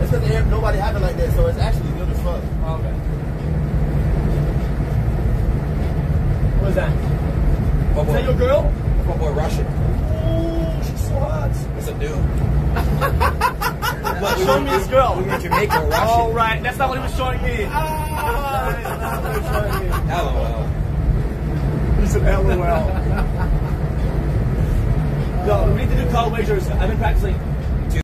It's because nobody have it like that, so it's actually good as fuck. Okay. What is that? Is that your girl? That's my boy Russian. Ooh, she's so hot. That's a dude. What, show me this girl. We in Jamaica or Russian. Oh, right. That's not what he was showing me. That's not what he was showing me. LOL. He said LOL. No, we need to do call wagers. I've been practicing.